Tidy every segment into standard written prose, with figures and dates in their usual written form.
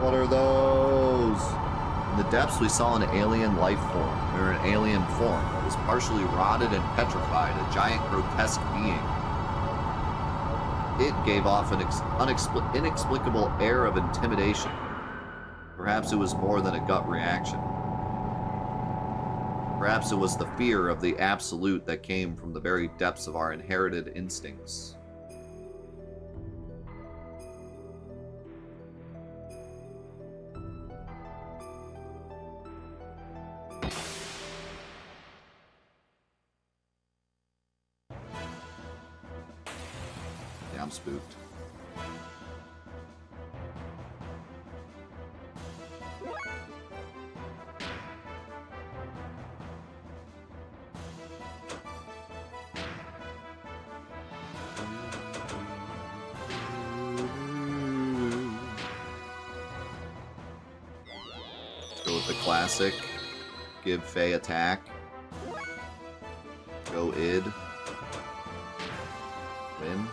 What are those? In the depths, we saw an alien life form, or an alien form that was partially rotted and petrified, a giant grotesque being. It gave off an inexplicable air of intimidation. Perhaps it was more than a gut reaction. Perhaps it was the fear of the absolute that came from the very depths of our inherited instincts. Yeah, I'm spooked. Go with the classic. Give Faye attack. Go id. Win.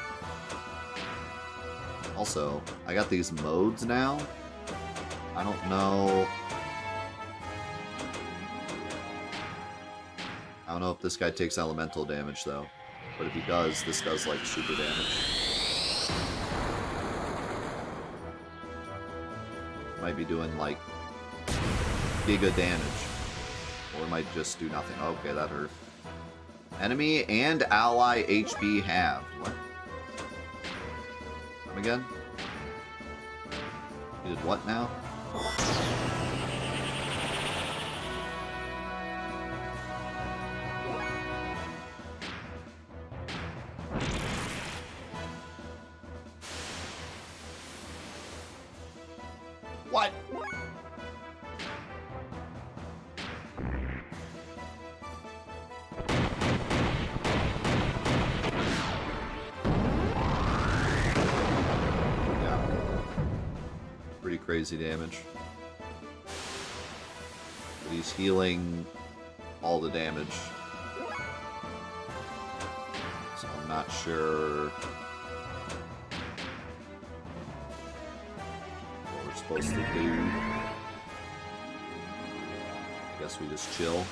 Also, I got these modes now. I don't know. I don't know if this guy takes elemental damage though. But if he does, this does like super damage. Might be doing like giga damage. Or it might just do nothing. Okay, that hurt. Enemy and ally HP halved. What? Come again? You did what now? What? Crazy damage. But he's healing all the damage. So I'm not sure what we're supposed to do. I guess we just chill.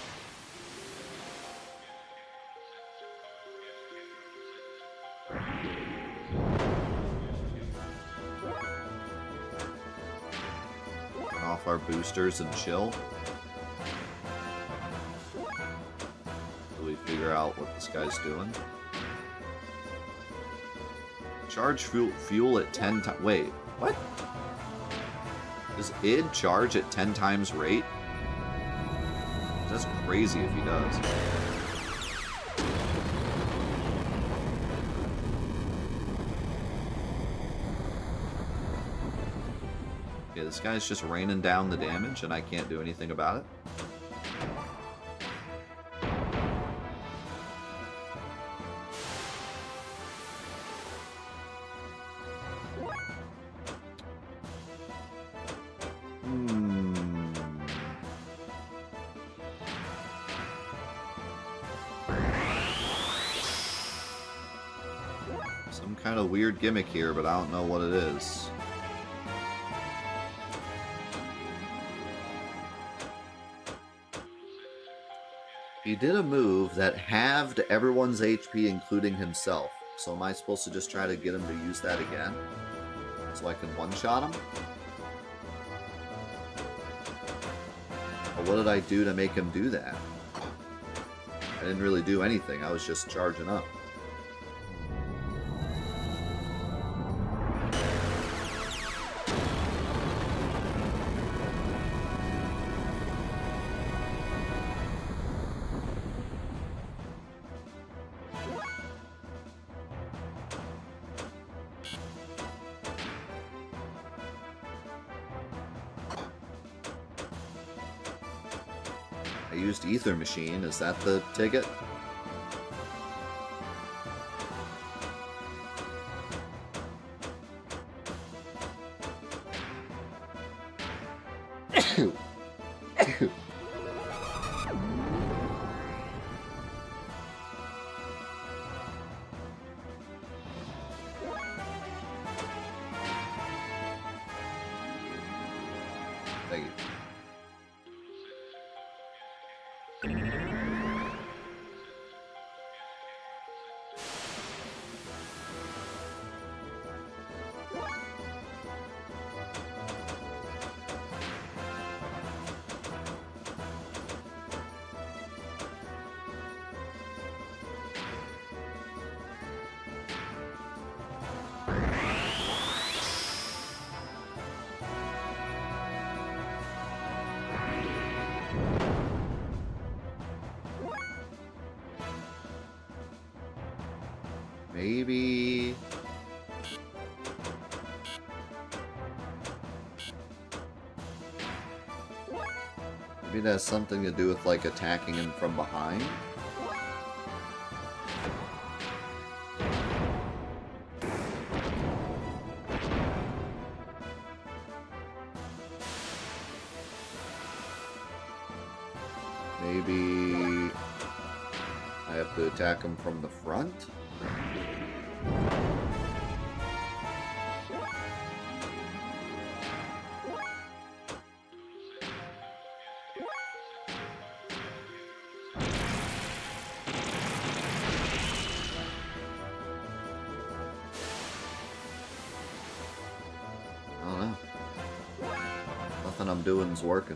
Our boosters and chill. So we figure out what this guy's doing. Charge fuel at 10 times. Wait, what? Does id charge at 10 times rate? That's crazy if he does. Okay, this guy's just raining down the damage and I can't do anything about it. Some kind of weird gimmick here, but I don't know what it is. He did a move that halved everyone's HP, including himself. So am I supposed to just try to get him to use that again? So I can one-shot him? Or what did I do to make him do that? I didn't really do anything. I was just charging up. I used Ether Machine. Is that the ticket? Thank you. Maybe... Maybe it has something to do with, like, attacking him from behind? Maybe... I have to attack him from the front? I don't know. Nothing I'm doing's working.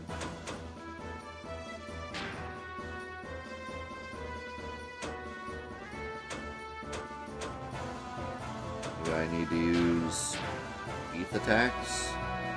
I need to use ETH attacks.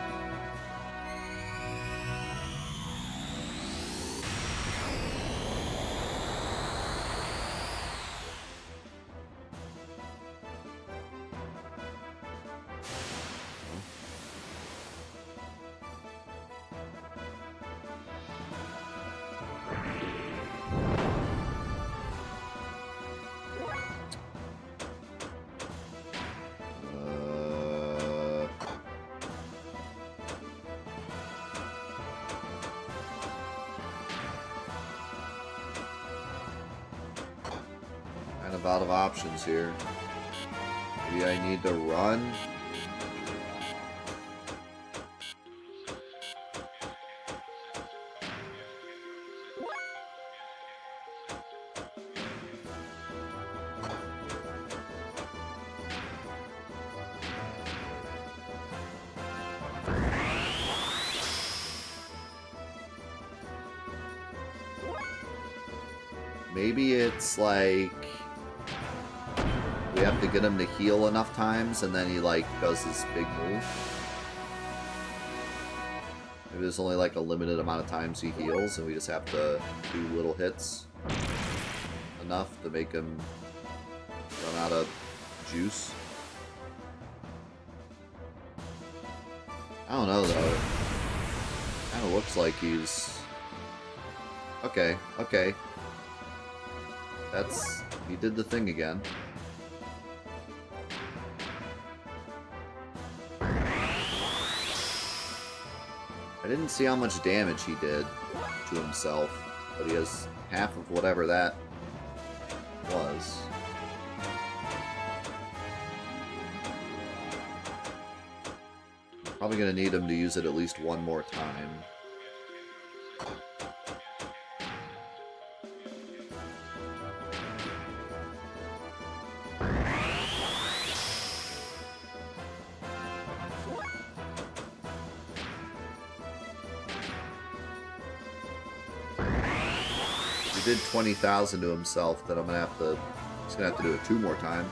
Out of options here. Maybe I need to run. Maybe it's like we have to get him to heal enough times, and then he, like, does this big move. Maybe there's only, like, a limited amount of times he heals, and we just have to do little hits enough to make him run out of juice. I don't know, though. Kind of looks like he's... Okay, okay. That's... He did the thing again. I didn't see how much damage he did to himself, but he has half of whatever that was. Probably gonna need him to use it at least one more time. He did 20,000 to himself, then I'm gonna have to. He's gonna have to do it 2 more times.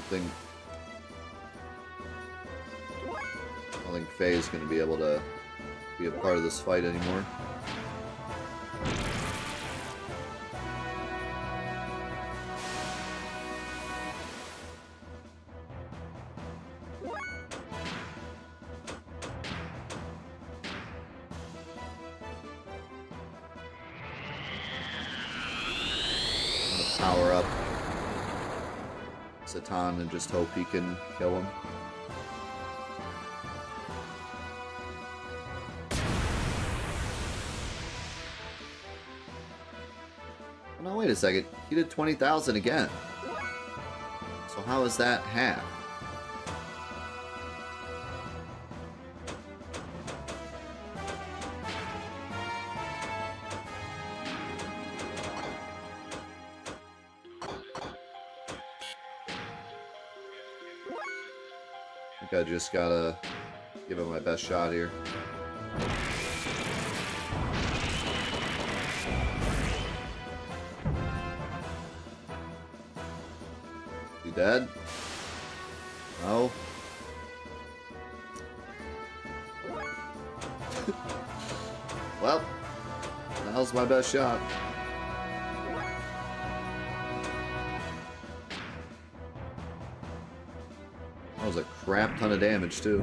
don't think Faye is going to be able to be a part of this fight anymore. Power up Satan and just hope he can kill him. Oh, no, wait a second. He did 20,000 again. So how is that half? I just gotta give it my best shot here. You dead? No. Well, that was my best shot. That was a crap ton of damage, too.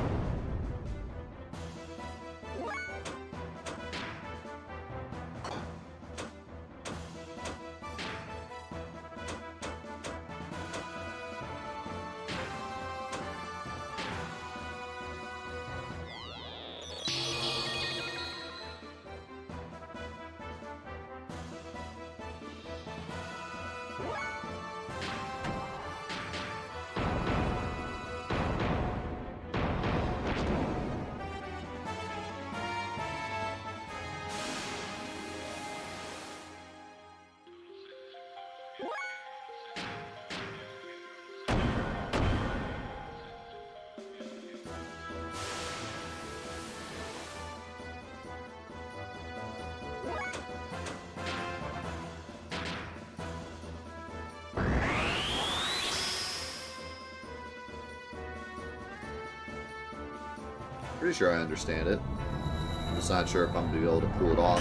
Pretty sure I understand it. I'm just not sure if I'm going to be able to pull it off.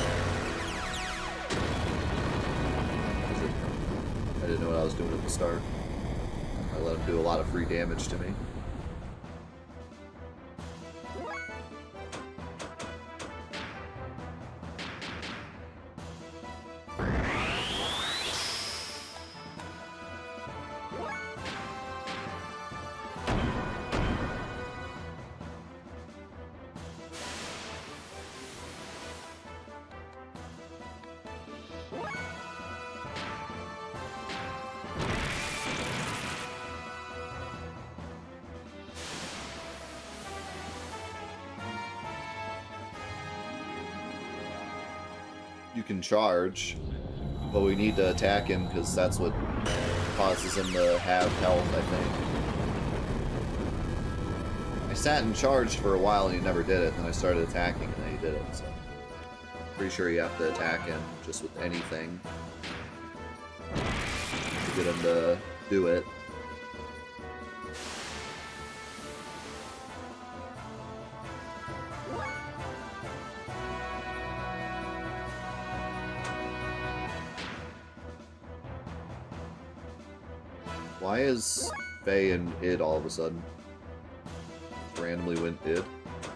I didn't know what I was doing at the start. I let him do a lot of free damage to me. You can charge, but we need to attack him because that's what causes him to have health, I think. I sat and charged for a while and he never did it, and then I started attacking and then he did it, so... Pretty sure you have to attack him just with anything to get him to do it. Why is Faye and id all of a sudden? Just randomly went id.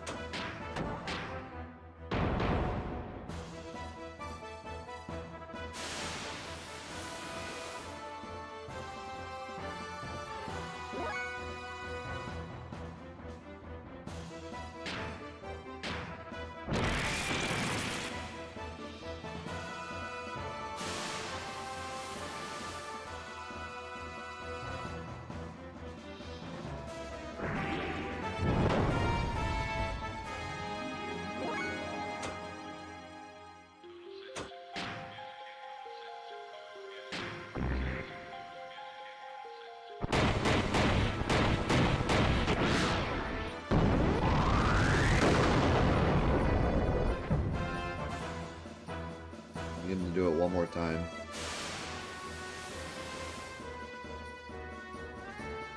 Get him to do it one more time.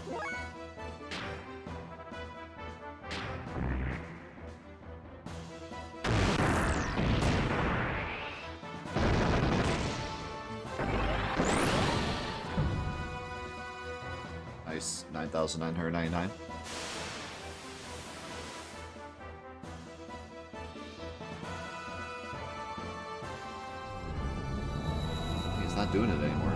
Nice, 9,999. He's not doing it anymore.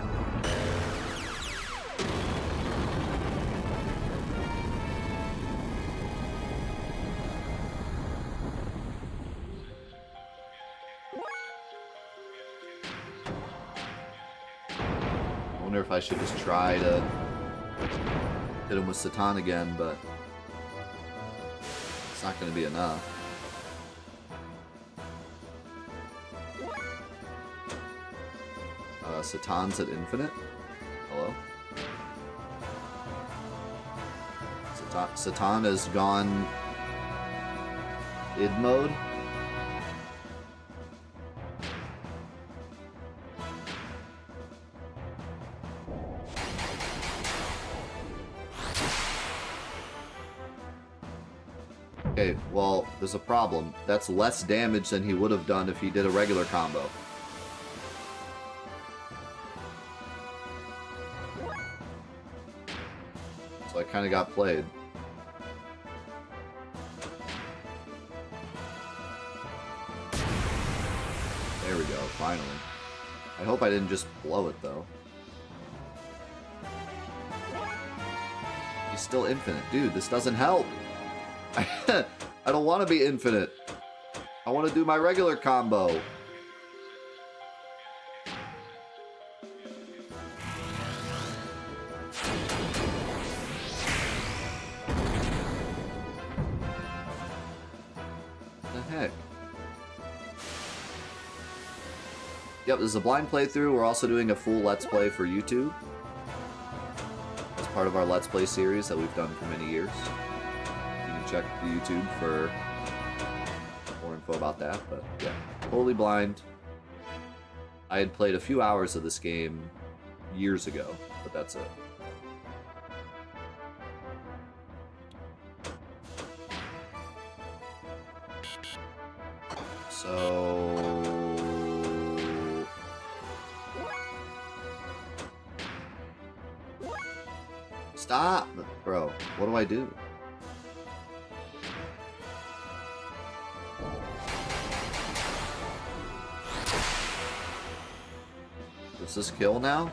I wonder if I should just try to hit him with Satan again, but it's not going to be enough. Satan's at infinite. Hello? Satan has gone id mode. Okay, well, there's a problem. That's less damage than he would have done if he did a regular combo. So I kind of got played. There we go, finally. I hope I didn't just blow it, though. He's still infinite. Dude, this doesn't help. I don't want to be infinite. I want to do my regular combo. Yep, this is a blind playthrough. We're also doing a full Let's Play for YouTube. As part of our Let's Play series that we've done for many years. You can check the YouTube for more info about that, but yeah. Totally blind. I had played a few hours of this game years ago, but that's it. So... Stop! Bro, what do I do? Does this kill now?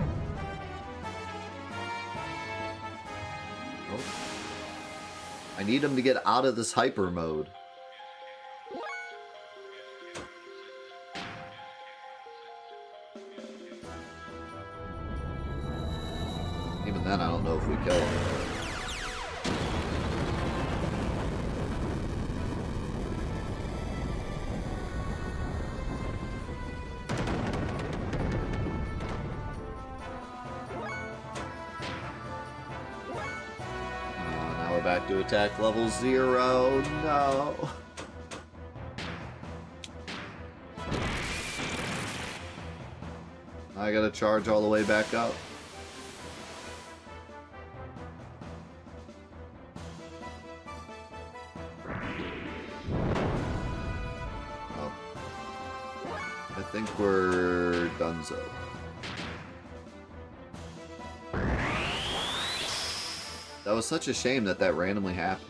Oh. I need him to get out of this hyper mode. Even then, I don't know if we kill him. Now we're back to attack level 0. No. I gotta charge all the way back up. I think we're donezo. That was such a shame that that randomly happened.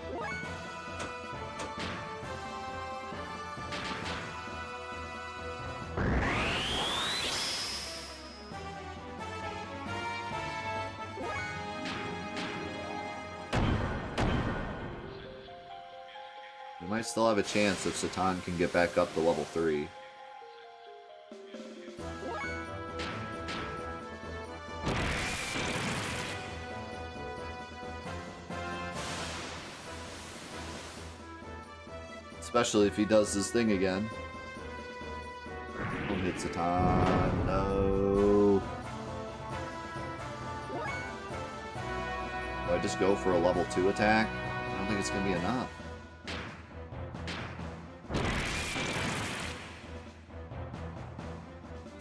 We might still have a chance if Satan can get back up to level 3. Especially if he does this thing again. Don't hit Satan. No. Do I just go for a level 2 attack? I don't think it's going to be enough.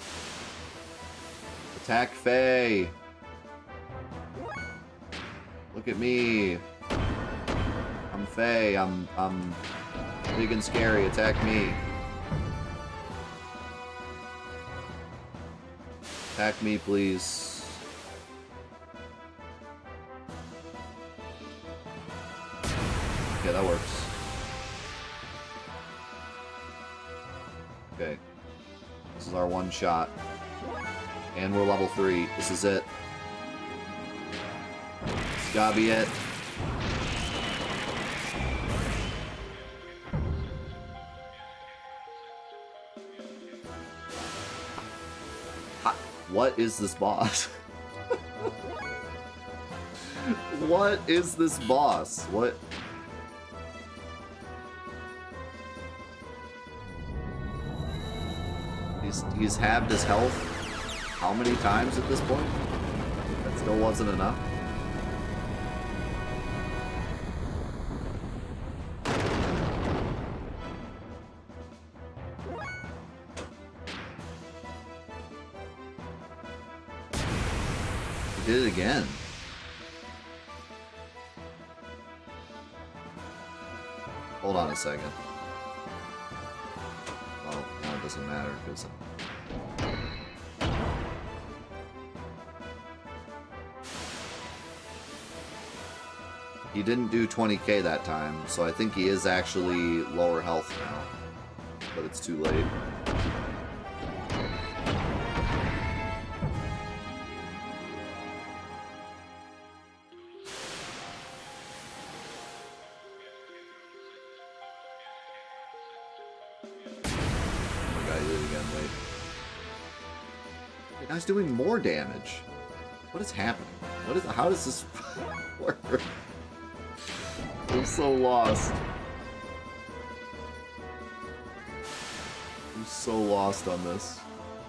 Attack Faye. Look at me. I'm Faye. I'm big and scary. Attack me. Attack me, please. Okay, that works. Okay. This is our one shot. And we're level 3. This is it. It's gotta be it. What is this boss? What is this boss? What? He's halved his health how many times at this point? That still wasn't enough. He did it again. Hold on a second. Oh, no, it doesn't matter because he didn't do 20k that time, so I think he is actually lower health now. But it's too late. Guy's doing more damage. What is happening? How does this work? I'm so lost. I'm so lost on this.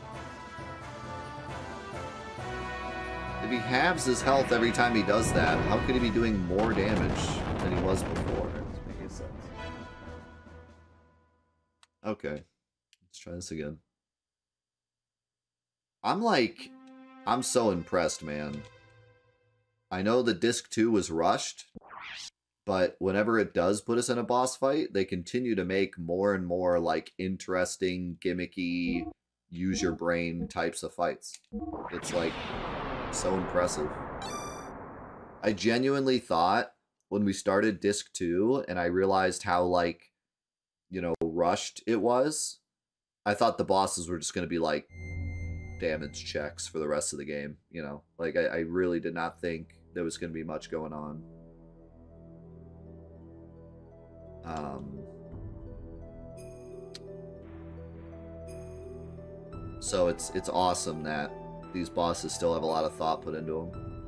If he halves his health every time he does that, how could he be doing more damage than he was before? It doesn't make any sense. Okay. Let's try this again. I'm so impressed, man. I know the Disc 2 was rushed, but whenever it does put us in a boss fight, they continue to make more and more, like, interesting, gimmicky, use your brain types of fights. It's, like, so impressive. I genuinely thought, when we started Disc 2, and I realized how, like, you know, rushed it was, I thought the bosses were just going to be, like, damage checks for the rest of the game, you know? Like, I really did not think there was going to be much going on. So it's awesome that these bosses still have a lot of thought put into them.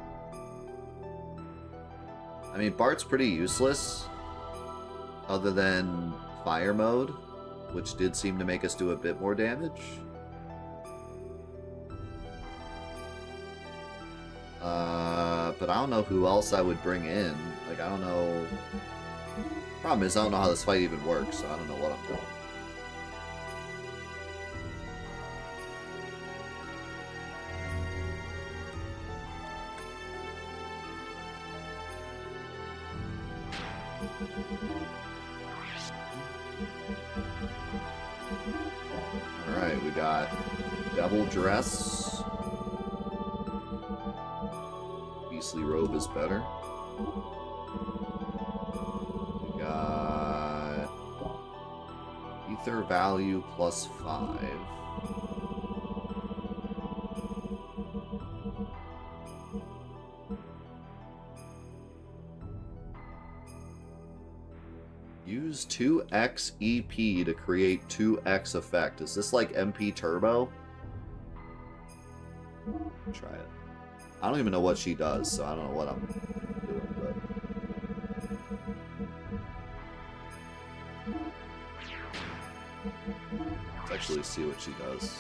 I mean, Bart's pretty useless, other than fire mode, which did seem to make us do a bit more damage. But I don't know who else I would bring in. Like, I don't know. Problem is, I don't know how this fight even works, so I don't know what I'm doing. Alright, we got Devil Dress. Beastly Robe is better. We got Ether Value +5. Use 2x EP to create 2x effect. Is this like MP Turbo? Try it. I don't even know what she does, so I don't know what I'm doing, but let's actually see what she does.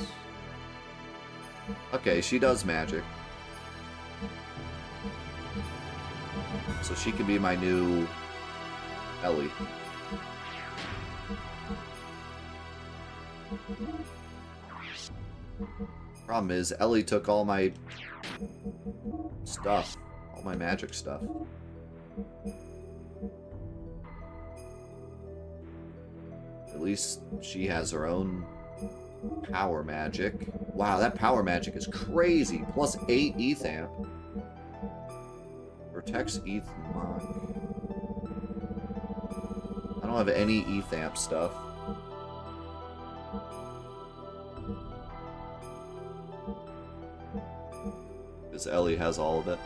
Okay, she does magic. So she can be my new Ellie. Problem is, Ellie took all my stuff. All my magic stuff. At least she has her own power magic. Wow, that power magic is crazy. Plus 8 Ethamp. Protects Ethmok. I don't have any Ethamp stuff. Because Ellie has all of it.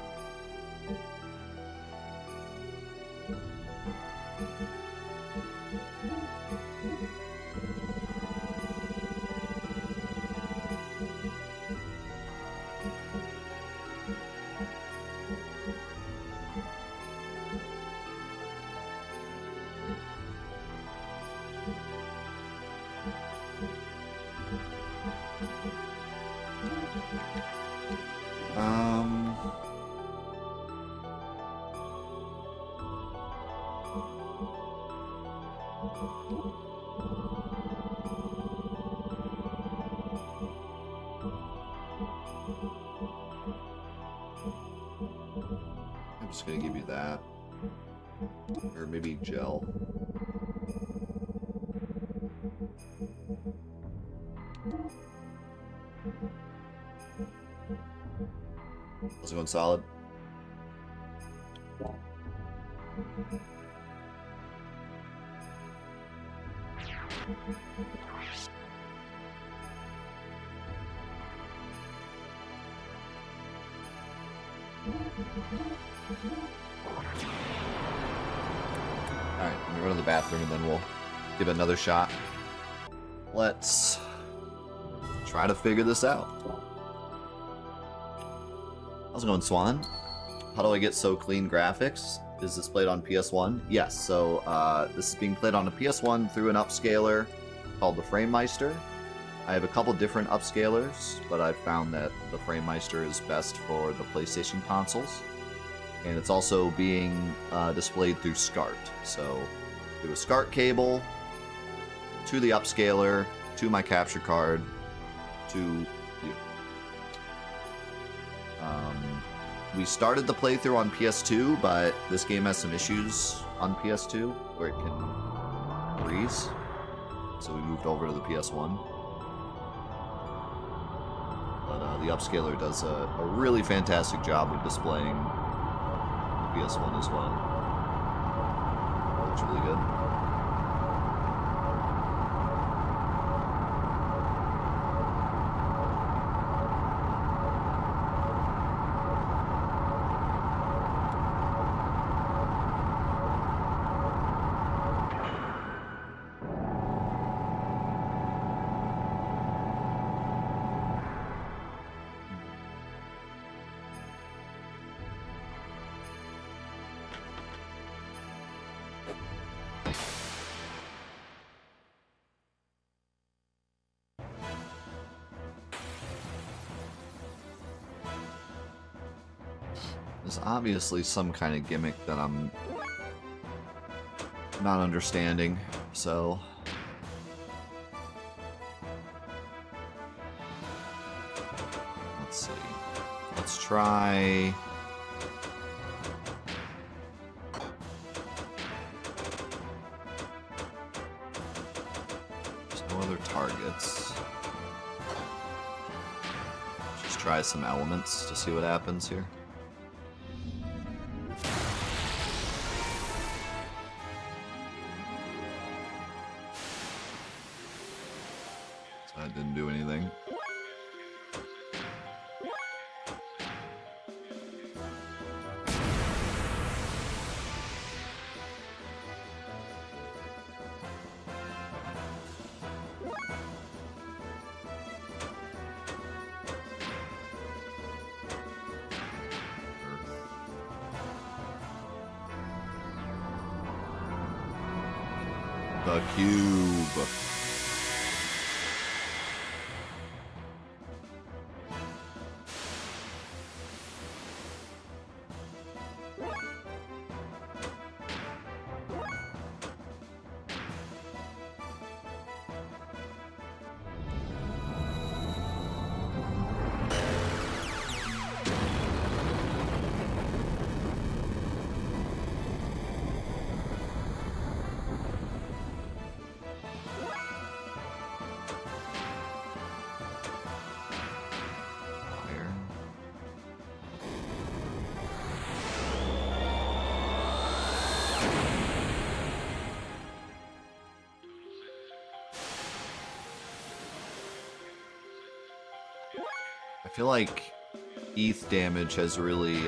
I'm just gonna give you that. Or maybe gel. How's it going, solid? Alright, I'm gonna go to the bathroom and then we'll give it another shot. Let's try to figure this out. How's it going, Swan? How do I get so clean graphics? Is this played on PS1? Yes, so this is being played on a PS1 through an upscaler called the FrameMeister. I have a couple different upscalers, but I've found that the FrameMeister is best for the PlayStation consoles. And it's also being displayed through SCART. So, through a SCART cable, to the upscaler, to my capture card, to you. We started the playthrough on PS2, but this game has some issues on PS2 where it can freeze. So we moved over to the PS1. But the upscaler does a really fantastic job of displaying PS1 as well. Looks really good. There's obviously some kind of gimmick that I'm not understanding, so... Let's see. Let's try... There's no other targets. Just try some elements to see what happens here. That didn't do anything. The cube. I feel like ETH damage has really,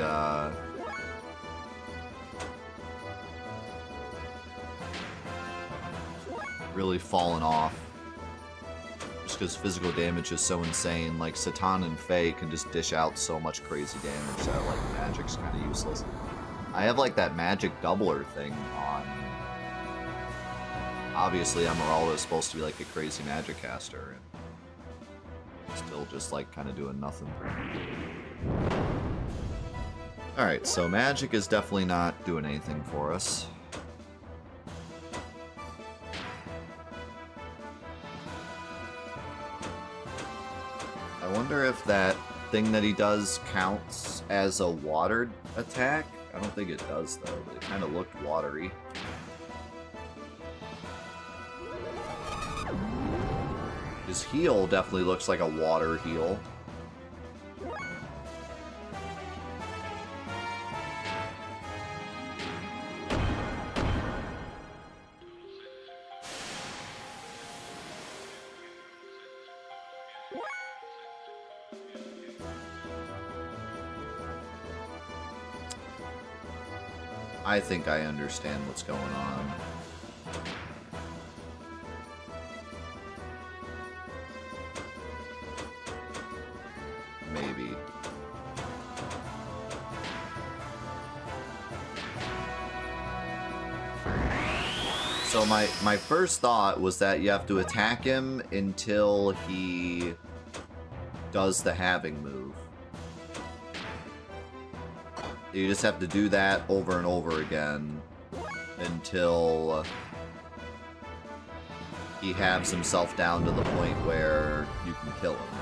really fallen off. Just because physical damage is so insane. Like, Satan and Faye can just dish out so much crazy damage that, like, magic's kind of useless. I have, like, that magic doubler thing on. Obviously, Emeralda is supposed to be, like, a crazy magic caster. And still just, like, kind of doing nothing for me. Alright, so magic is definitely not doing anything for us. I wonder if that thing that he does counts as a watered attack. I don't think it does, though, but it kind of looked watery. His heal definitely looks like a water heal. I think I understand what's going on. Maybe. So my first thought was that you have to attack him until he does the halving move. You just have to do that over and over again until he halves himself down to the point where you can kill him,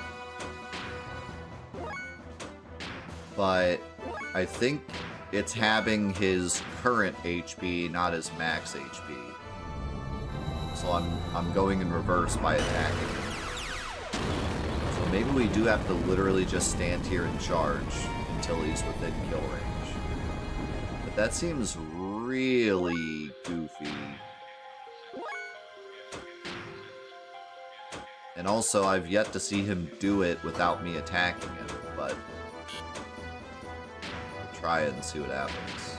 right? But I think it's halving his current HP, not his max HP. So I'm going in reverse by attacking him. So maybe we do have to literally just stand here and charge until he's within kill range. But that seems really goofy. And also, I've yet to see him do it without me attacking him, but I'll try it and see what happens.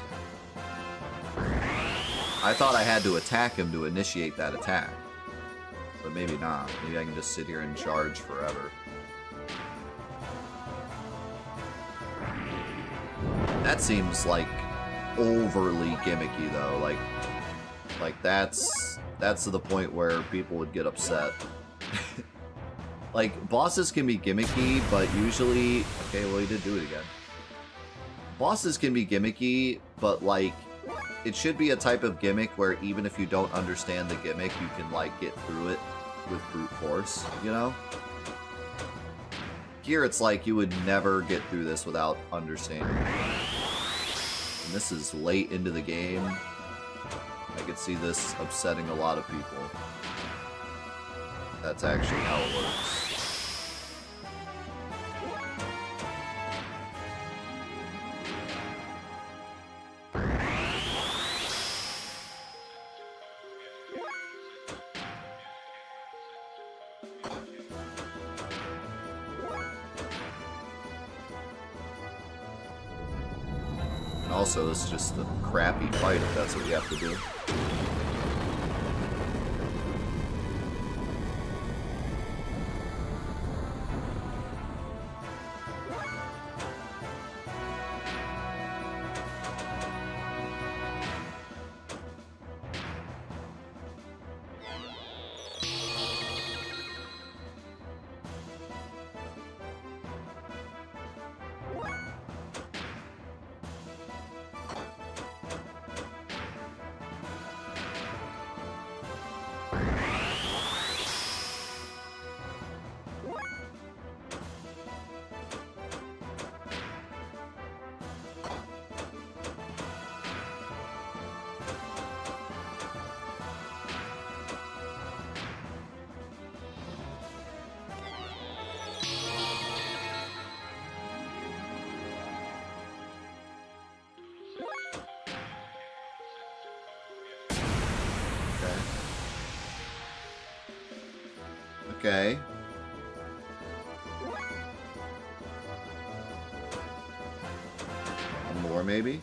I thought I had to attack him to initiate that attack, but maybe not. Maybe I can just sit here and charge forever. That seems like overly gimmicky though, like that's to the point where people would get upset. Like, bosses can be gimmicky, but usually... Okay, well, he did do it again. Bosses can be gimmicky, but, like, it should be a type of gimmick where even if you don't understand the gimmick, you can, like, get through it with brute force, you know? Here, it's like you would never get through this without understanding it. And this is late into the game. I could see this upsetting a lot of people. That's actually how it works. And also, this is just a crappy fight if that's what you have to do. Okay. more, maybe?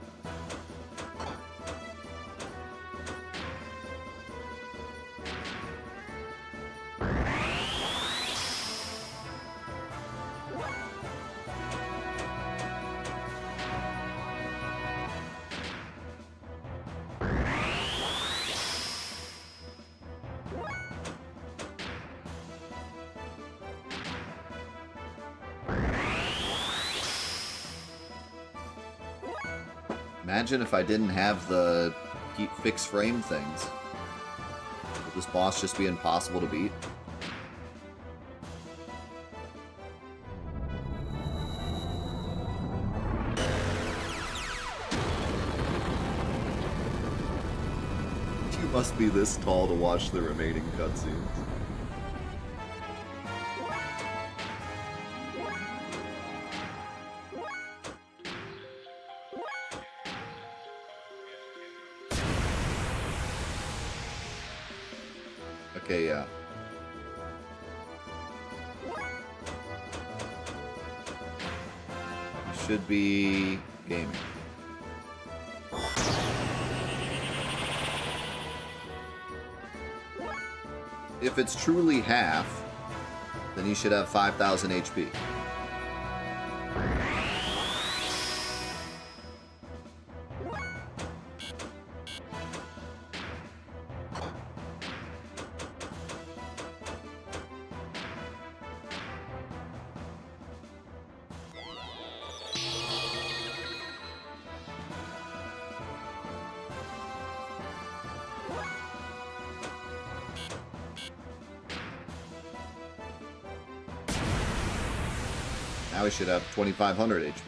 Imagine if I didn't have the fixed frame things. Would this boss just be impossible to beat? You must be this tall to watch the remaining cutscenes. Okay, yeah. Should be gaming. If it's truly half, then you should have 5,000 HP. Now we should have 2,500 HP.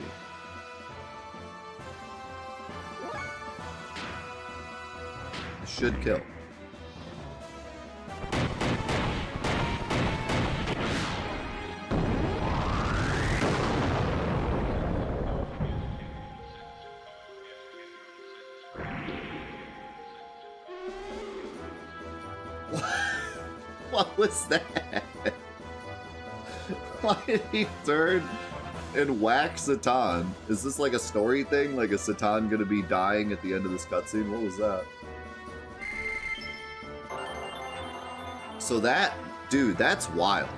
This should kill. What was that? Why did he turn and whack Satan? Is this like a story thing? Like, is Satan gonna be dying at the end of this cutscene? What was that? So that, dude, that's wild.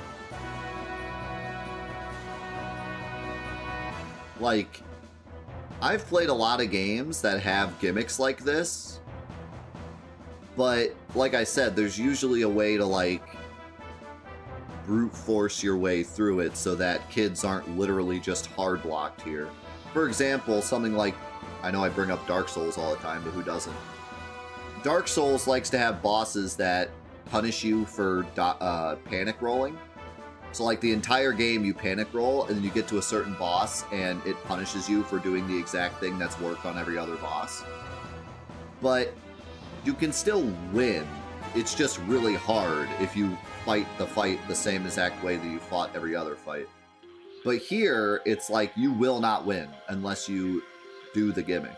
Like, I've played a lot of games that have gimmicks like this, but like I said, there's usually a way to, like, brute force your way through it so that kids aren't literally just hard locked here. For example, something like, I know I bring up Dark Souls all the time, but who doesn't? Dark Souls likes to have bosses that punish you for panic rolling. So like the entire game you panic roll and then you get to a certain boss and it punishes you for doing the exact thing that's worked on every other boss. But you can still win. It's just really hard if you fight the same exact way that you fought every other fight. But here, it's like you will not win unless you do the gimmick.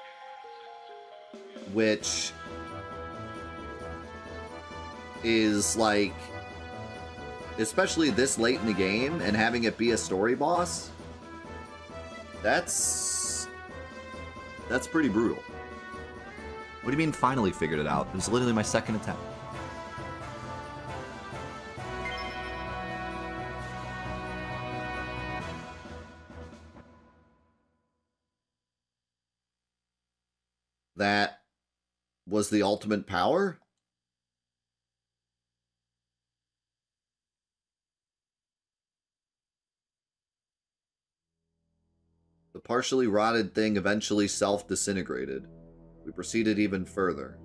Which is like, especially this late in the game and having it be a story boss, that's pretty brutal. What do you mean finally figured it out? It was literally my second attempt. That was the ultimate power? The partially rotted thing eventually self-disintegrated. We proceeded even further.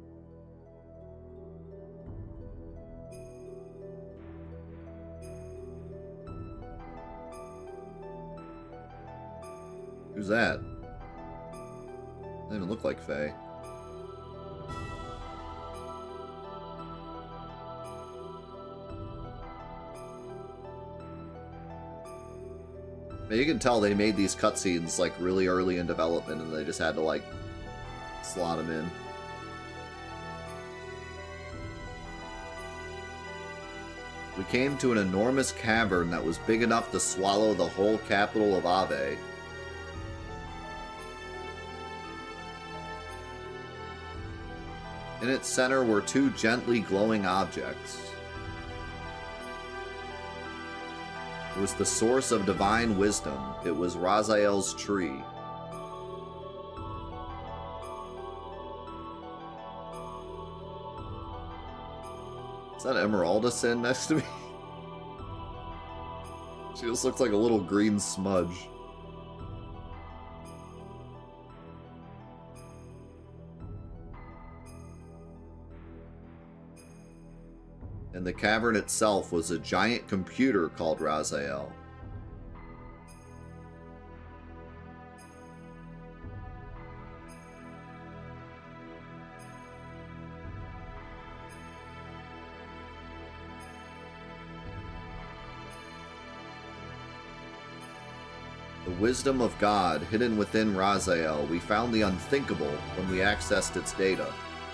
Who's that? Doesn't even look like Faye. But you can tell they made these cutscenes like really early in development and they just had to like slot them in. We came to an enormous cavern that was big enough to swallow the whole capital of Ave. In its center were two gently glowing objects. It was the source of divine wisdom. It was Raziel's tree. Is that Emeralda sitting next to me? She just looks like a little green smudge. And the cavern itself was a giant computer called Raziel. The wisdom of God hidden within Raziel, we found the unthinkable when we accessed its data.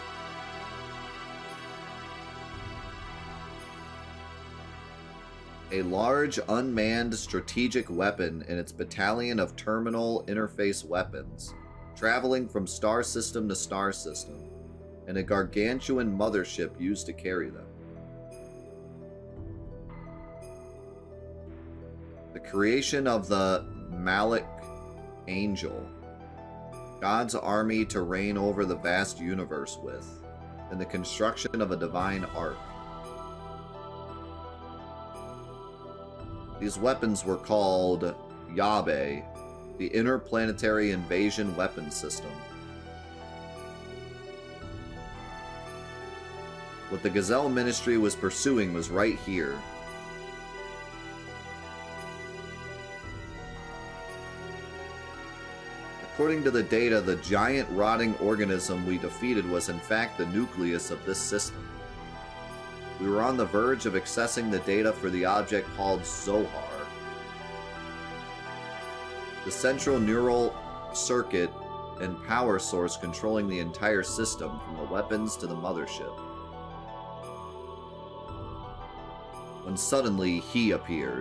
A large, unmanned strategic weapon in its battalion of terminal interface weapons, traveling from star system to star system, and a gargantuan mothership used to carry them. The creation of the Malik Angel, God's army to reign over the vast universe with, and the construction of a divine ark. These weapons were called Yabe, the Interplanetary Invasion Weapon System. What the Gazelle Ministry was pursuing was right here. According to the data, the giant rotting organism we defeated was in fact the nucleus of this system. We were on the verge of accessing the data for the object called Zohar. The central neural circuit and power source controlling the entire system, from the weapons to the mothership. When suddenly he appeared.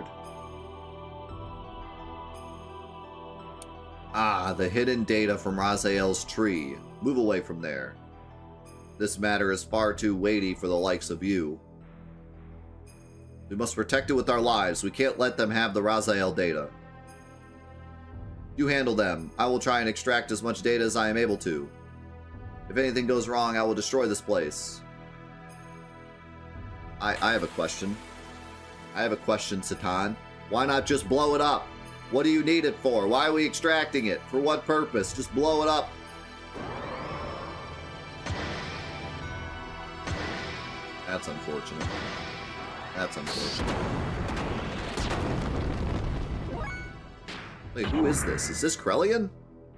Ah, the hidden data from Raziel's tree. Move away from there. This matter is far too weighty for the likes of you. We must protect it with our lives. We can't let them have the Raziel data. You handle them. I will try and extract as much data as I am able to. If anything goes wrong, I will destroy this place. I have a question. I have a question, Satan. Why not just blow it up? What do you need it for? Why are we extracting it? For what purpose? Just blow it up. That's unfortunate. That's unfortunate. Wait, who is this? Is this Krellian?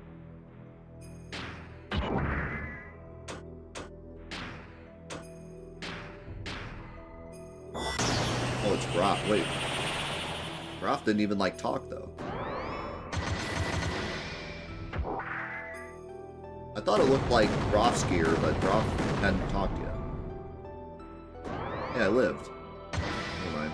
Oh, it's Groff. Wait. Groff didn't even, like, talk, though. I thought it looked like Groff's gear, but Groff hadn't talked yet. Yeah, I lived. Never mind.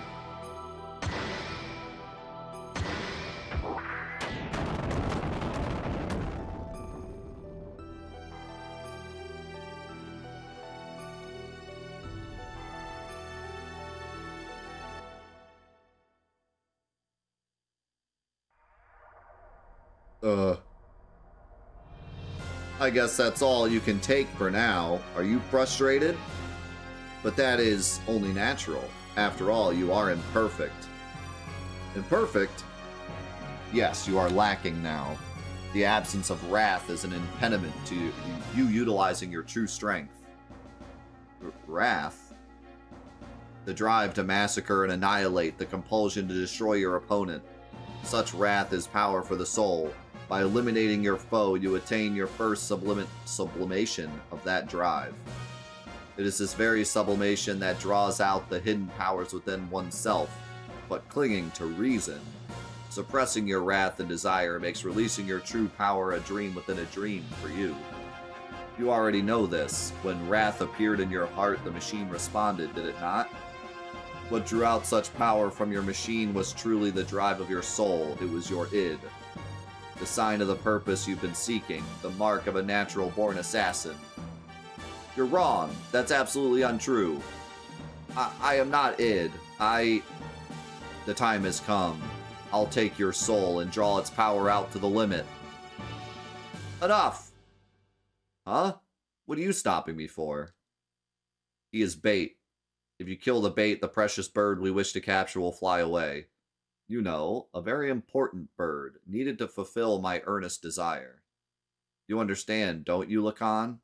I guess that's all you can take for now. Are you frustrated? But that is only natural. After all, you are imperfect. Imperfect? Yes, you are lacking now. The absence of wrath is an impediment to you utilizing your true strength. Wrath? The drive to massacre and annihilate, the compulsion to destroy your opponent. Such wrath is power for the soul. By eliminating your foe, you attain your first sublimation of that drive. It is this very sublimation that draws out the hidden powers within oneself, but clinging to reason. Suppressing your wrath and desire makes releasing your true power a dream within a dream for you. You already know this. When wrath appeared in your heart, the machine responded, did it not? What drew out such power from your machine was truly the drive of your soul. It was your id. The sign of the purpose you've been seeking, the mark of a natural-born assassin. You're wrong. That's absolutely untrue. I am not id. The time has come. I'll take your soul and draw its power out to the limit. Enough! Huh? What are you stopping me for? He is bait. If you kill the bait, the precious bird we wish to capture will fly away. You know, a very important bird, needed to fulfill my earnest desire. You understand, don't you, Lacan?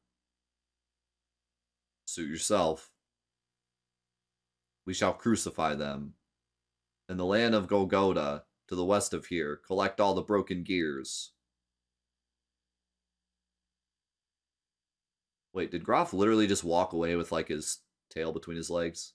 Suit yourself. We shall crucify them. In the land of Golgotha, to the west of here, collect all the broken gears. Wait, did Groff literally just walk away with, like, his tail between his legs?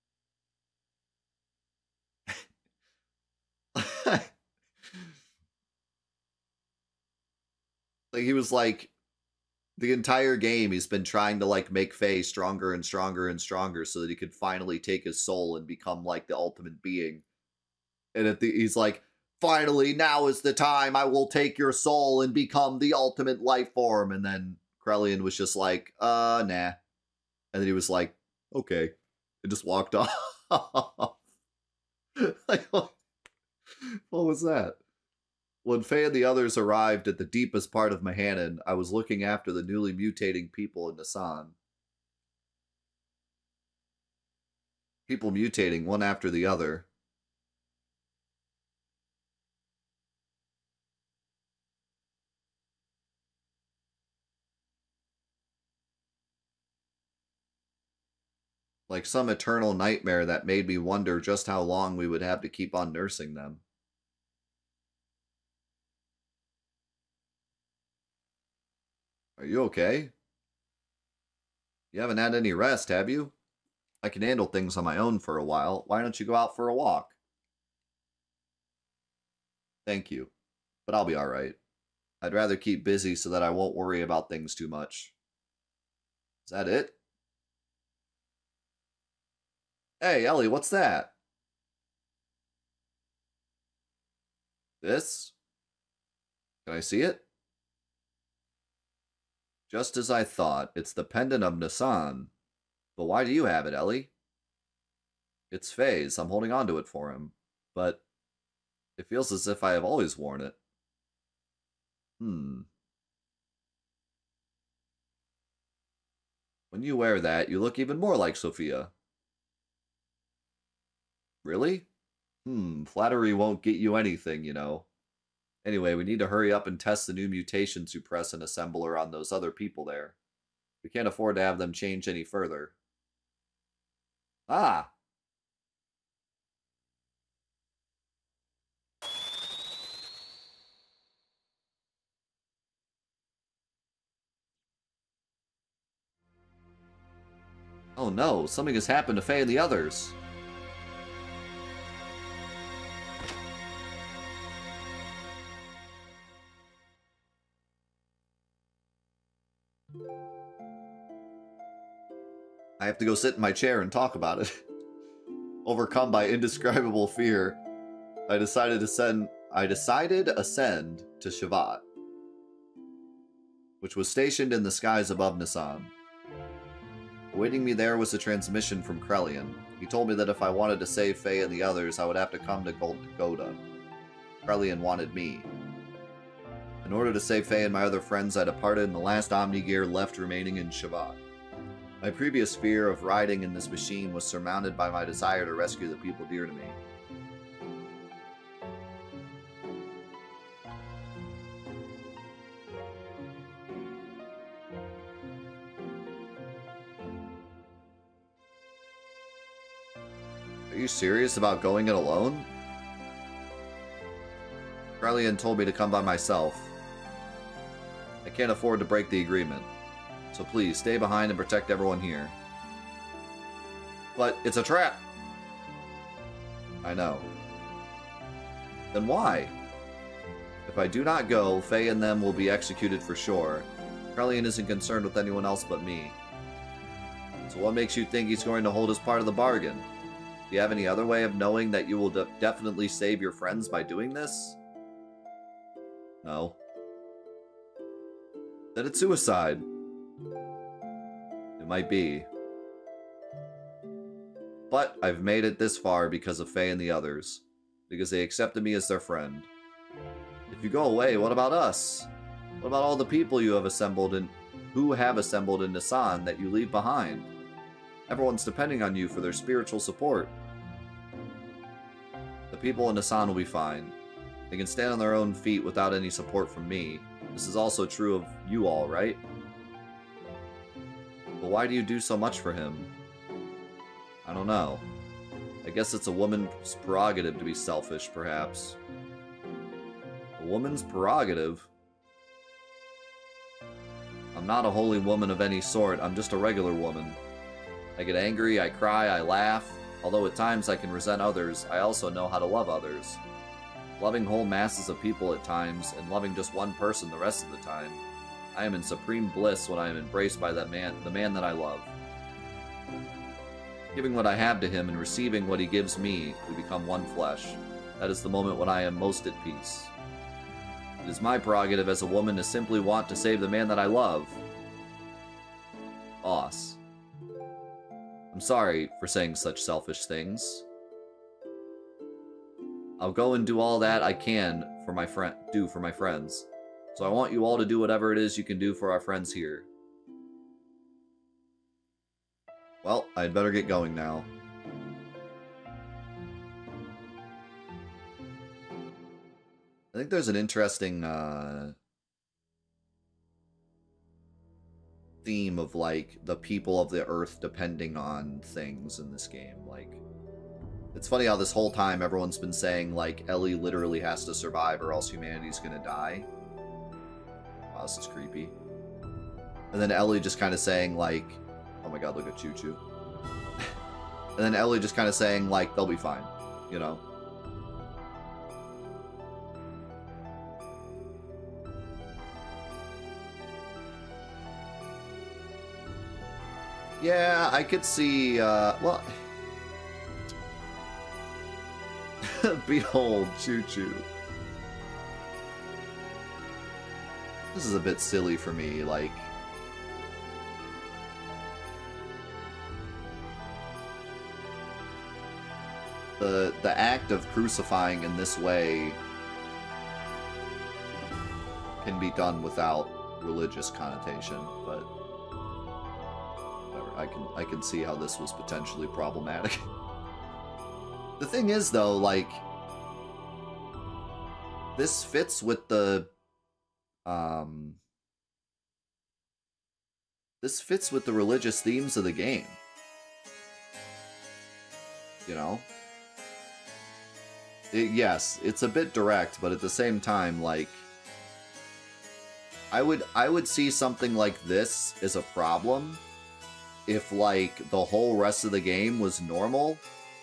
Like, he was like, the entire game he's been trying to, like, make Faye stronger and stronger and stronger so that he could finally take his soul and become, like, the ultimate being. And he's like, finally, now is the time, I will take your soul and become the ultimate life form. And then Krelian was just like, nah. And then he was like, okay. And just walked off. Like, what was that? When Faye and the others arrived at the deepest part of Mahanon, I was looking after the newly mutating people in Nasan. People mutating one after the other. Like some eternal nightmare that made me wonder just how long we would have to keep on nursing them. Are you okay? You haven't had any rest, have you? I can handle things on my own for a while. Why don't you go out for a walk? Thank you, but I'll be alright. I'd rather keep busy so that I won't worry about things too much. Is that it? Hey, Ellie, what's that? This? Can I see it? Just as I thought, it's the pendant of Nasan. But why do you have it, Ellie? It's Faye's. I'm holding on to it for him. But it feels as if I have always worn it. When you wear that, you look even more like Sophia. Really? Flattery won't get you anything, you know. Anyway, we need to hurry up and test the new mutation suppressant assembler on those other people there. We can't afford to have them change any further. Ah! Oh no, something has happened to Faye and the others. I have to go sit in my chair and talk about it. Overcome by indescribable fear, I decided ascend to Shavat, which was stationed in the skies above Nasan. Awaiting me there was a transmission from Krelian. He told me that if I wanted to save Faye and the others, I would have to come to Golgotha. Krelian wanted me. In order to save Faye and my other friends, I departed in the last Omni-Gear left remaining in Shavat. My previous fear of riding in this machine was surmounted by my desire to rescue the people dear to me. Are you serious about going it alone? Krelian told me to come by myself. I can't afford to break the agreement. So please, stay behind and protect everyone here. But it's a trap! I know. Then why? If I do not go, Faye and them will be executed for sure. Krelian isn't concerned with anyone else but me. So what makes you think he's going to hold his part of the bargain? Do you have any other way of knowing that you will definitely save your friends by doing this? No. Then it's suicide. It might be. But I've made it this far because of Faye and the others. Because they accepted me as their friend. If you go away, what about us? What about all the people you have assembled in... who have assembled in Nisan that you leave behind? Everyone's depending on you for their spiritual support. The people in Nisan will be fine. They can stand on their own feet without any support from me. This is also true of you all, right? But why do you do so much for him? I don't know. I guess it's a woman's prerogative to be selfish, perhaps. A woman's prerogative? I'm not a holy woman of any sort, I'm just a regular woman. I get angry, I cry, I laugh. Although at times I can resent others, I also know how to love others. Loving whole masses of people at times, and loving just one person the rest of the time. I am in supreme bliss when I am embraced by that man, the man that I love. Giving what I have to him and receiving what he gives me, we become one flesh. That is the moment when I am most at peace. It is my prerogative as a woman to simply want to save the man that I love. Boss. I'm sorry for saying such selfish things. I'll go and do all that I can for my friends. So I want you all to do whatever it is you can do for our friends here. Well, I'd better get going now. I think there's an interesting theme of, like, the people of the Earth depending on things in this game. Like, it's funny how this whole time everyone's been saying, like, Ellie literally has to survive or else humanity's gonna die. Wow, this is creepy. And then Ellie just kind of saying, like, oh my god, look at Choo Choo. And then Ellie just kind of saying, like, they'll be fine, you know? Yeah, I could see, well... Behold, Choo Choo. This is a bit silly for me, like... The act of crucifying in this way can be done without religious connotation, but whatever. I can see how this was potentially problematic. The thing is, though, like, this fits with the religious themes of the game. You know? Yes, it's a bit direct, but at the same time, like, I would see something like this as a problem if, like, the whole rest of the game was normal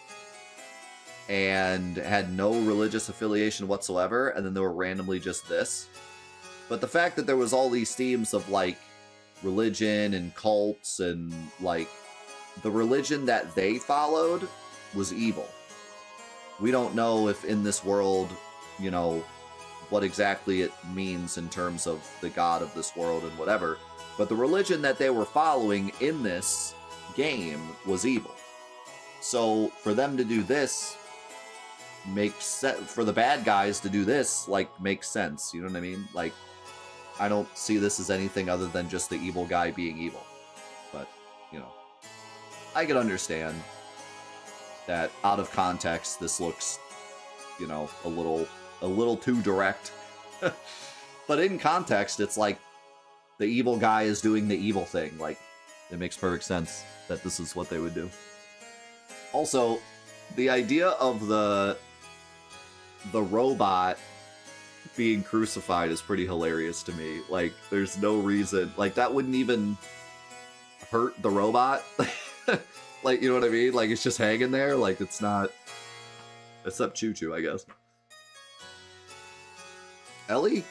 and had no religious affiliation whatsoever, and then there were randomly just this. But the fact that there was all these themes of, like, religion and cults and, like, the religion that they followed was evil. We don't know if in this world, you know, what exactly it means in terms of the god of this world and whatever, but the religion that they were following in this game was evil. So for them to do this makes sense. For the bad guys to do this, like, makes sense. You know what I mean? Like, I don't see this as anything other than just the evil guy being evil. But, you know, I can understand that out of context, this looks, you know, a little too direct. But in context, it's like the evil guy is doing the evil thing. Like, it makes perfect sense that this is what they would do. Also, the idea of the robot being crucified is pretty hilarious to me. Like, there's no reason. Like, that wouldn't even hurt the robot. Like, you know what I mean? Like, it's just hanging there. Like, it's not... Except Choo Choo, I guess. Ellie?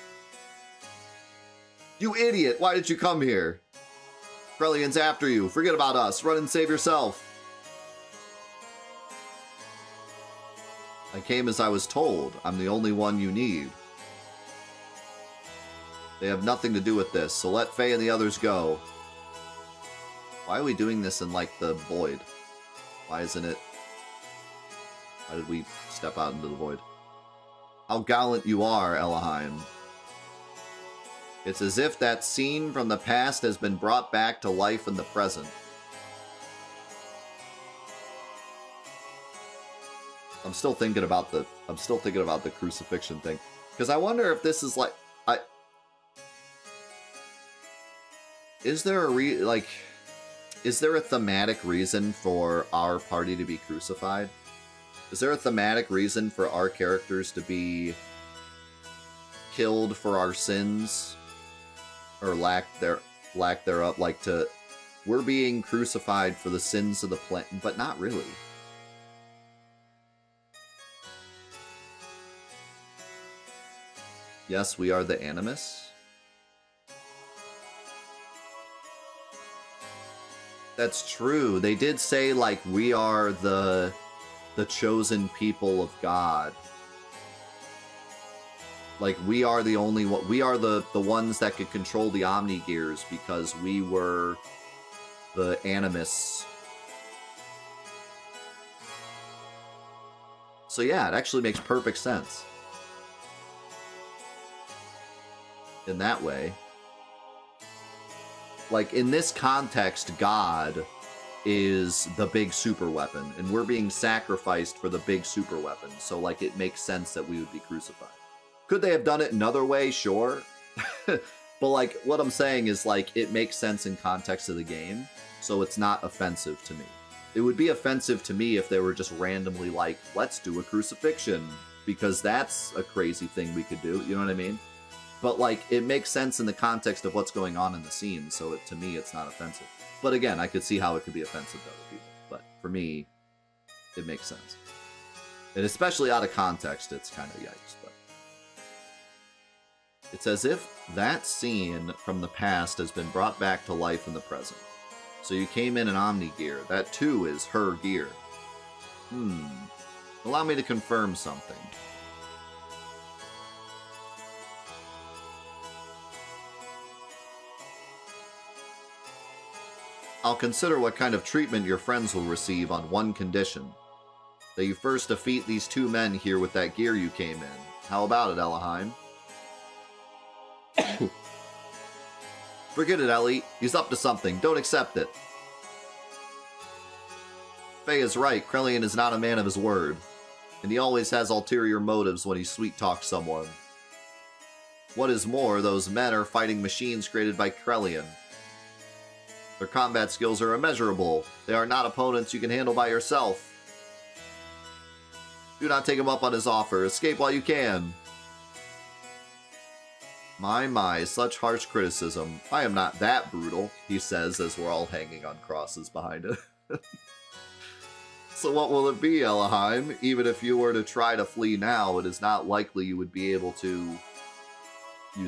You idiot! Why did you come here? Krellian's after you. Forget about us. Run and save yourself. I came as I was told. I'm the only one you need. They have nothing to do with this, so let Faye and the others go. Why are we doing this in, like, the void? Why isn't it... Why did we step out into the void? How gallant you are, Elahheim. It's as if that scene from the past has been brought back to life in the present. I'm still thinking about the crucifixion thing. Because I wonder if this is like... Is there a is there a thematic reason for our party to be crucified? Is there a thematic reason for our characters to be killed for our sins? Or lack thereof, like we're being crucified for the sins of the planet, but not really. Yes, we are the Animus. That's true. They did say, like, we are the chosen people of God. Like, we are the only one. We are the ones that could control the Omni-Gears because we were the Animus. So yeah, it actually makes perfect sense. In that way. Like, in this context, God is the big super weapon, and we're being sacrificed for the big super weapon, so, like, it makes sense that we would be crucified. Could they have done it another way? Sure. But, like, what I'm saying is, like, it makes sense in context of the game, so it's not offensive to me. It would be offensive to me if they were just randomly like, let's do a crucifixion, because that's a crazy thing we could do, you know what I mean? But, like, it makes sense in the context of what's going on in the scene, so to me, it's not offensive. But again, I could see how it could be offensive to other people. But for me, it makes sense. And especially out of context, it's kind of yikes. But it's as if that scene from the past has been brought back to life in the present. So you came in an Omni-Gear. That, too, is her gear. Allow me to confirm something. I'll consider what kind of treatment your friends will receive on one condition. That you first defeat these two men here with that gear you came in. How about it, Elahheim? Forget it, Ellie. He's up to something. Don't accept it. Faye is right. Krelian is not a man of his word. And he always has ulterior motives when he sweet-talks someone. What is more, those men are fighting machines created by Krelian. Their combat skills are immeasurable. They are not opponents you can handle by yourself. Do not take him up on his offer. Escape while you can. My, such harsh criticism. I am not that brutal, he says as we're all hanging on crosses behind it. So what will it be, Elahheim? Even if you were to try to flee now, it is not likely you would be able to... You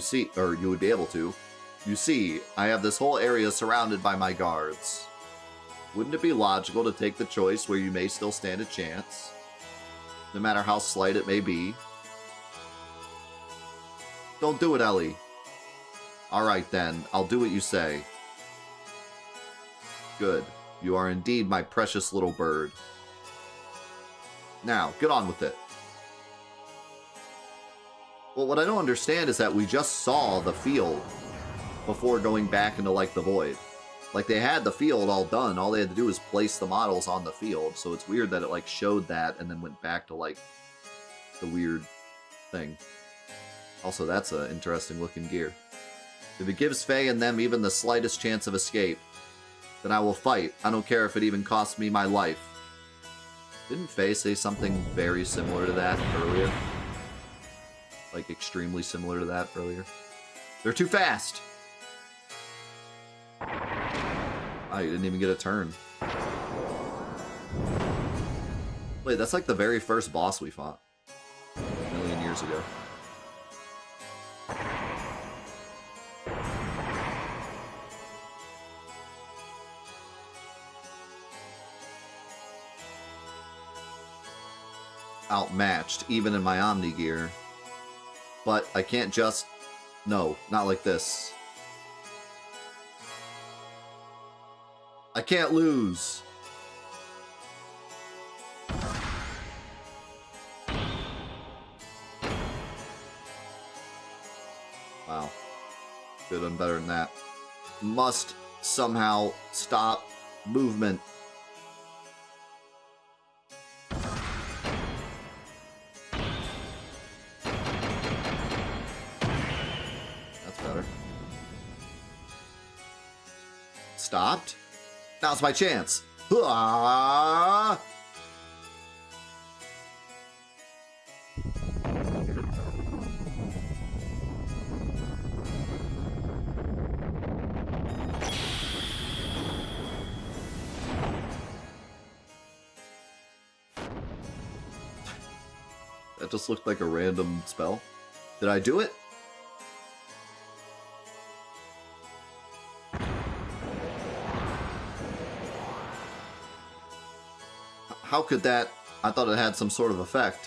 see, I have this whole area surrounded by my guards. Wouldn't it be logical to take the choice where you may still stand a chance? No matter how slight it may be. Don't do it, Ellie. Alright then, I'll do what you say. Good. You are indeed my precious little bird. Now, get on with it. Well, what I don't understand is that we just saw the field before going back into, like, the void. Like, they had the field all done. All they had to do was place the models on the field. So it's weird that it, like, showed that and then went back to, like, the weird thing. Also, that's an interesting looking gear. If it gives Faye and them even the slightest chance of escape, then I will fight. I don't care if it even costs me my life. Didn't Faye say something very similar to that earlier? Like, extremely similar to that earlier? They're too fast! Oh, you didn't even get a turn. Wait, that's like the very first boss we fought. A million years ago. Outmatched, even in my Omni gear. But I can't just... No, not like this. I can't lose. Wow. Could have done better than that. Must somehow stop movement. That's better. Stopped? Now's my chance. Ah! That just looked like a random spell. Did I do it? How could that? I thought it had some sort of effect.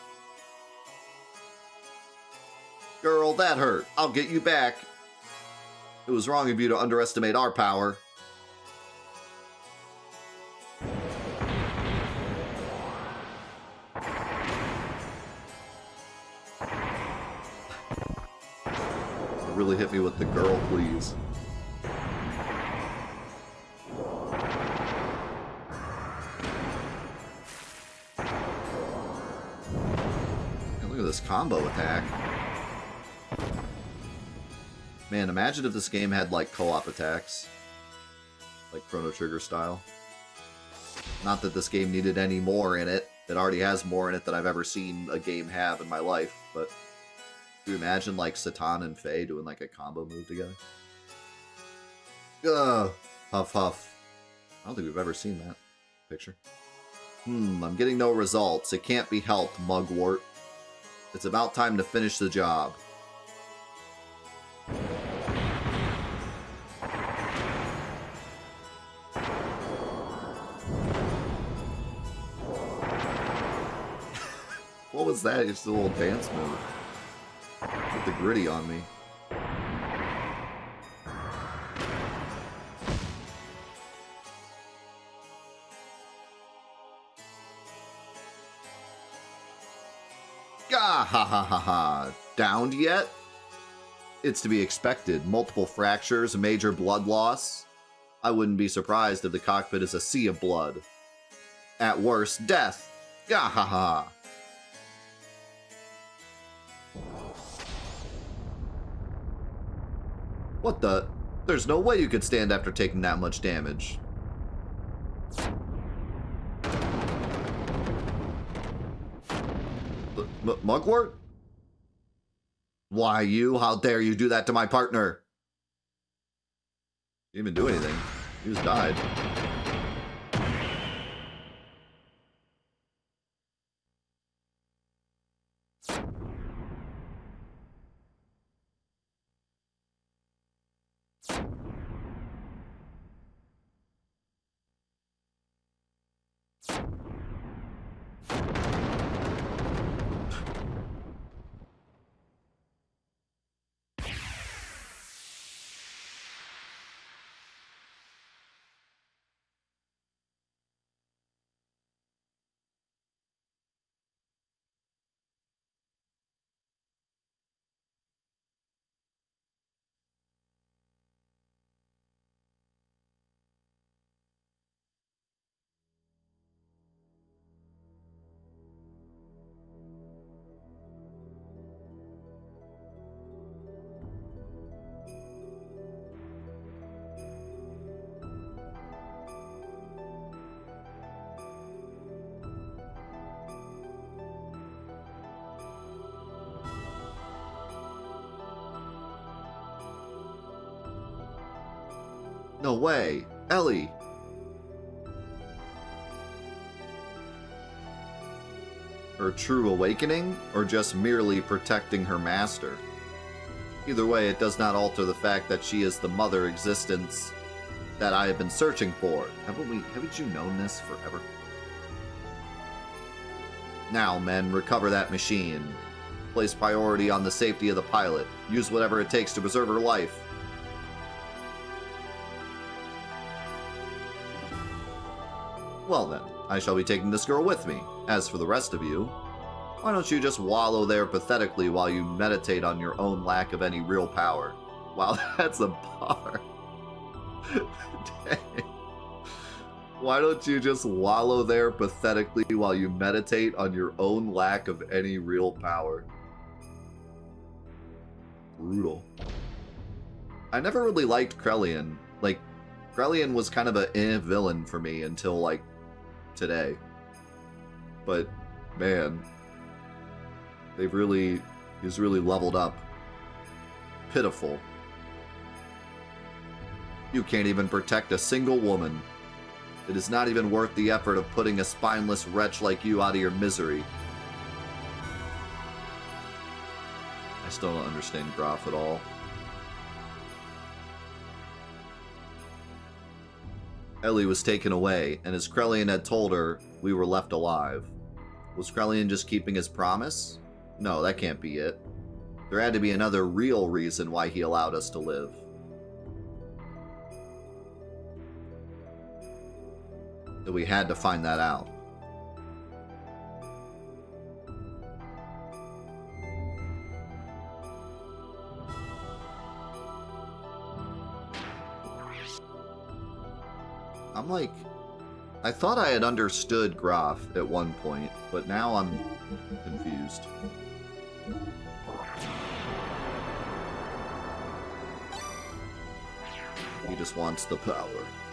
Girl, that hurt. I'll get you back. It was wrong of you to underestimate our power. Really hit me with the girl, please. Look at this combo attack. Man, imagine if this game had, like, co-op attacks. Like Chrono Trigger style. Not that this game needed any more in it. It already has more in it than I've ever seen a game have in my life, but... Do you imagine, like, Satan and Faye doing, like, a combo move together? Ugh. Huff, huff. I don't think we've ever seen that picture. I'm getting no results. It can't be helped, mugwort. It's about time to finish the job. What was that? It's a little dance move. Put the gritty on me. Gah ha ha ha ha. Downed yet? It's to be expected. Multiple fractures, a major blood loss. I wouldn't be surprised if the cockpit is a sea of blood. At worst, death. Gah ha ha. What the? There's no way you could stand after taking that much damage. Mugwort? Why you? How dare you do that to my partner? He didn't even do anything. He just died. No way. Ellie. Her true awakening, or just merely protecting her master? Either way, it does not alter the fact that she is the mother existence that I have been searching for. Haven't you known this forever? Now, men, recover that machine. Place priority on the safety of the pilot. Use whatever it takes to preserve her life. Well then, I shall be taking this girl with me. As for the rest of you, why don't you just wallow there pathetically while you meditate on your own lack of any real power? Wow, that's a bar. Dang. Why don't you just wallow there pathetically while you meditate on your own lack of any real power? Brutal. I never really liked Krelian. Like, Krelian was kind of a villain for me until, like, today. But, man, he's really leveled up. Pitiful. You can't even protect a single woman. It is not even worth the effort of putting a spineless wretch like you out of your misery. I still don't understand Graf at all. Ellie was taken away, and as Krelian had told her, we were left alive. Was Krelian just keeping his promise? No, that can't be it. There had to be another real reason why he allowed us to live. That we had to find that out. I'm like, I thought I had understood Graf at one point, but now I'm confused. He just wants the power.